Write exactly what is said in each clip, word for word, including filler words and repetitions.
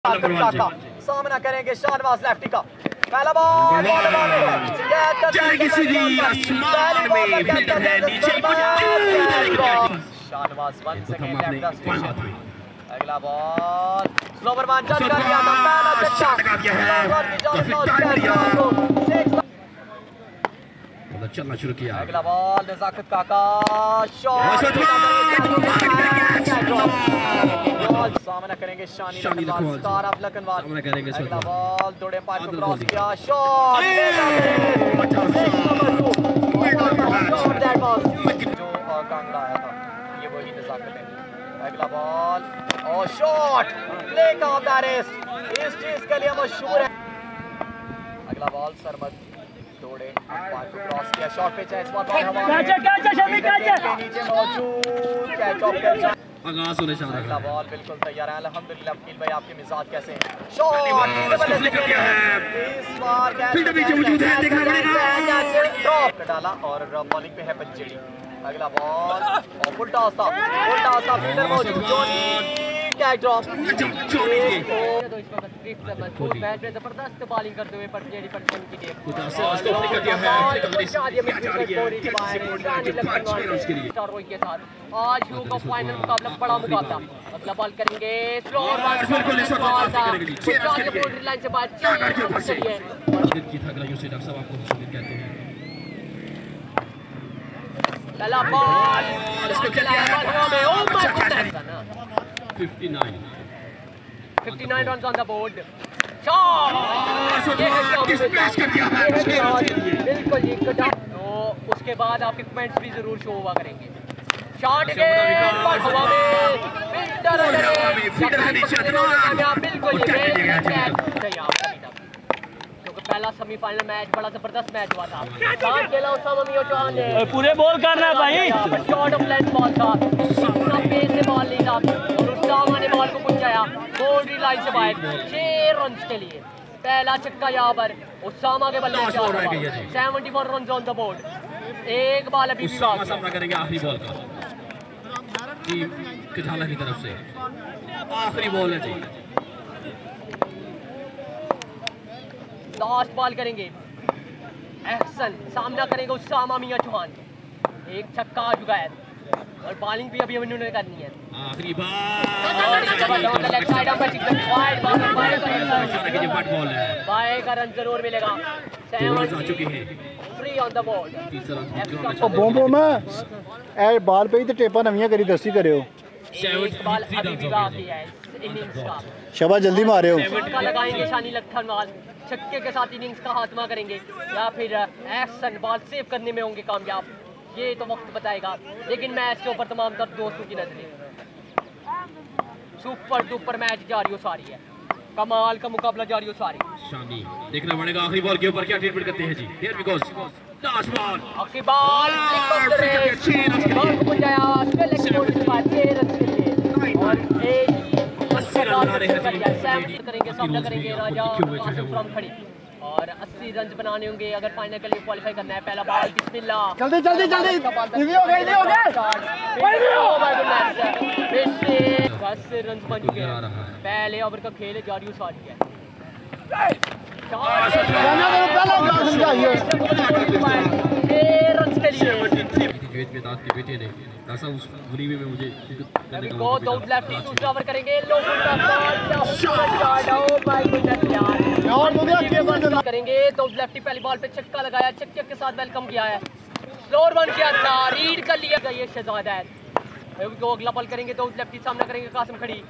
सामना करेंगे शाहनवाज लेफ्टी का। पहला ball Shahnawaz one second left the station. अगला बॉल स्लोवर वन जज कर दिया था, पहला छक्का चलना शुरू किया। अगला बॉल नजाकत काका शॉट सामना करेंगे शानी लखनवाल स्टार ऑफ लखनवाल। अगला बॉल दौड़े पार को क्रॉस किया शॉट जो कांगड़ा आया था ये वही नजाकत है। अगला बॉल और शॉट प्ले का ऑफ इस चीज के लिए मशहूर है। अगला बॉल सरमद दौड़े पार को क्रॉस किया शॉट पे चाहे इस बार बॉल हवा में नीचे मौजूद कैच ऑफ कर आगाज होने जा रहा है। अगला बॉल बिल्कुल तैयार है अल्हम्दुलिल्लाह। वकील भाई आपके मिजाज कैसे हैं? शॉट इस बार फील्डर पीछे मौजूद है, देखना पड़ेगा। ड्रॉप डाला और बॉलिंग पे है पंजयरी। अगला बॉल और फुल टॉस था फुल टॉस था फील्डर मौजूद जोनी कैच ड्रॉप जबरदस्त बॉलिंग करते हुए पंजयरी पटसन की टीम के साथ आज शुरू का फाइनल मुकाबला बड़ा मुकाबला। अगला बॉल करेंगे स्लो लाइन से बात पहला ball fifty-nine runs on the board. बिल्कुल जी तो उसके बाद आपके कमेंट्स भी जरूर शो हुआ करेंगे। शॉट क्योंकि पहला सेमीफाइनल मैच बड़ा जबरदस्त मैच हुआ था। खेला चौहान ने पूरे बॉल करना है भाई। शॉट ऑफ लेंथ बॉल था से बॉल नहीं था ने बॉल को पहुंचाया बाउंड्री लाइन से बाहर छह रन के लिए। पहला छक्का यहाँ पर उसामा के बल्ले चौहत्तर रन ऑन द बोर्ड। एक बॉल अभी भी सामना करेंगे आखिरी बॉल का टीम कठाला की तरफ से। आखिरी बॉल है जी, लास्ट बॉल करेंगे एक्शन। सामना करेंगे उसामा मियां चौहान। एक छक्का आ चुका है और बॉलिंग भी अभी उन्होंने करनी है। आखिरी बॉल बाय का रन जरूर मिलेगा। फ्री ऑन द बॉल बॉम्बो में ए बॉल पे ही तो टेपा नवियां करी दस्ती करे हो। एक बॉल अभी भी बाकी है इनिंग्स का। शाबाश जल्दी मारे हो। छक्का लगाएंगे शानी लखनवाल। छक्के के साथ इनिंग्स का खात्मा करेंगे या फिर एक्शन बॉल सेव करने में होंगे कामयाब, ये तो वक्त बताएगा। लेकिन मैच के ऊपर तमाम तर दोस्तों की नजरें। सुपर डुपर मैच जारी हो सारी है, कमाल का मुकाबला जारी हो सारी। शानी देखना पड़ेगा आखिरी बॉल के ऊपर क्या ट्रीटमेंट करते हैं जी। Here we goes last ball आखिरी बॉल बॉल को पहुंचाया लेग बोर्ड के बाद छह रन के लिए और एक करेंगे सामना करेंगे राजा फ्रॉम खड़ी और अस्सी रन बनाने होंगे अगर फाइनल के लिए क्वालीफाई करना है। पहला बॉल बिस्मिल्लाह जल्दी जल्दी जल्दी इजी हो गए इजी हो गए दस रन बन चुके हैं। पहले ओवर का खेल जारी हो सारी है। बेटे ने ऐसा उस बुरी में मुझे अभी को दो लेफ्टी दूसरा ओवर करेंगे लोग करेंगे तो लेफ्टी पहली बॉल पे छक्का लगाया, छक्के के साथ वेलकम किया है। स्लोर वन किया था, रीड कर लिया ये शहजादा है। तो अगला बॉल करेंगे तो लेफ्टी सामना करेंगे कासिम खड़ी।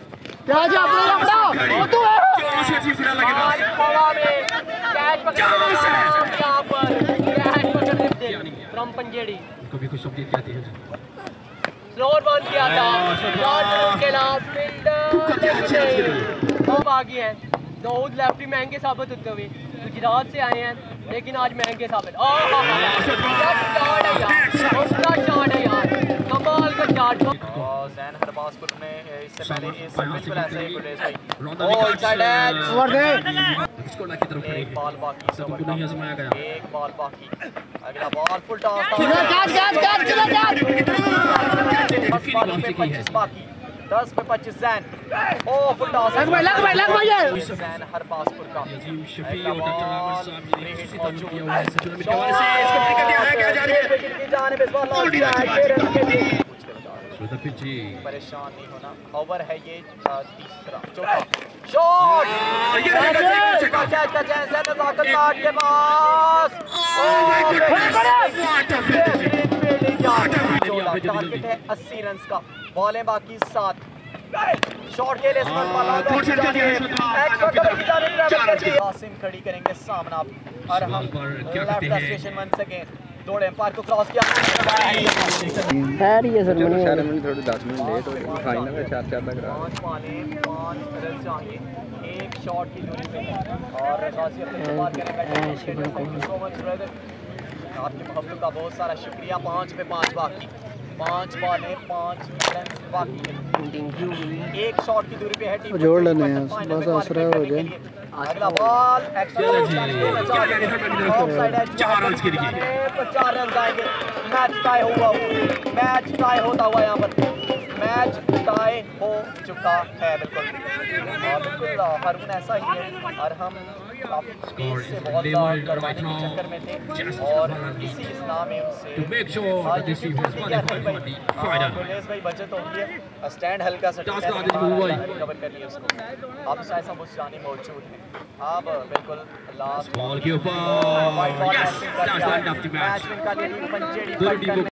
फ्रॉम पंजयरी कभी कुछ शब्द कहते हैं। स्लोर बॉल किया था बागी है। दाऊद लेफ्टी महंगे साबित होते हुए गुजरात से आए हैं लेकिन आज महंगे साबित। शॉट है यार, कमाल का शॉट। जैन हरबासपुर में इससे पहले इस मैच में ऐसे ही गुलेश भाई ओ इनसाइड एज की तरफ एक बॉल बाकी सब नहीं आजमाया गया। एक बॉल बाकी अगला ball full toss catch catch catch चला कैच पच्चीस बाकी दस पे पच्चीस जैन। ओ फुल टॉस लग भाई, लग भाई, लग भाई ये। जैन हर पासपुर का अजीम शफी और डॉक्टर आमिर साहब ने इसी तरह किया हुआ है सचिन अमित के हवाले से इसको फ्री कर दिया है क्या जा रही है की जानिब इस बॉल लॉन्च किया है छह रन के लिए। सुधा पिची परेशान नहीं होना, ओवर है ये तीसरा चौथा शॉट ये कैच कैच का चांस है नजाकत लाट के पास। टारगेट है अस्सी रन का, बॉलें बाकी सात। शॉट के लिए कासिम खड़ी करेंगे सामना और हम लेफ्ट स्टेशन वन सेकेंड दौड़े एम्पायर को क्रॉस किया। खैर ये सर चलो शहर में थोड़े दस मिनट लेट हो गए, फाइनल में चार चार लग रहा है। पांच पाने पांच रन चाहिए एक शॉट की दूरी पे और गाजी अपने बात करेंगे। सो मच ब्रदर, आपकी मोहब्बत का बहुत सारा शुक्रिया। पाँच पे पाँच बाकी, पाँच बॉलें पाँच रन बाकी, एक शॉट की दूरी पे है टीम। जोड़ लेने हैं बस आसरा हो जाए। अगला बॉल चार रन के लिए तो चार रन आएंगे। मैच टाई हुआ मैच टाई होता हुआ यहाँ पर मैच टाई हो चुका है बिल्कुल। और बिल्कुल हारून ऐसा ही है और हम काफी स्पेस से बहुत करवाने के चक्कर में थे और इसी इस्लाम में उनसे भाई बचत होगी है। स्टैंड हल्का सा कवर कर लिया उसको। अब शायद हम उस जानी मौजूद हैं। अब बिल्कुल लास्ट बॉल के ऊपर मैच विन का लिए पंजेरी